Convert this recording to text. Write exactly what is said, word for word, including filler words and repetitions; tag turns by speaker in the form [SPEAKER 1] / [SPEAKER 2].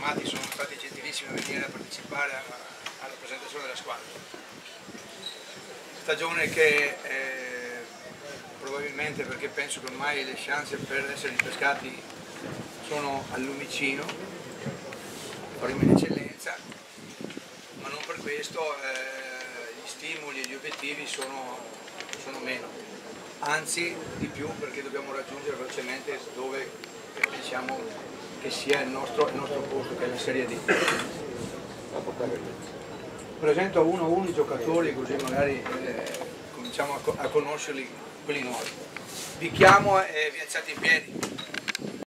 [SPEAKER 1] amati sono stati gentilissimi a venire a partecipare alla presentazione della squadra. Stagione che eh, probabilmente, perché penso che ormai le chance per essere ripescati sono al lumicino, faremo in eccellenza, ma non per questo eh, gli stimoli e gli obiettivi sono, sono meno, anzi di più, perché dobbiamo raggiungere velocemente dove pensiamo che sia il nostro, il nostro posto, che è la Serie D. Presento uno a uno i giocatori, così magari eh, cominciamo a, a conoscerli, quelli nuovi. Vi chiamo e vi alzate in piedi.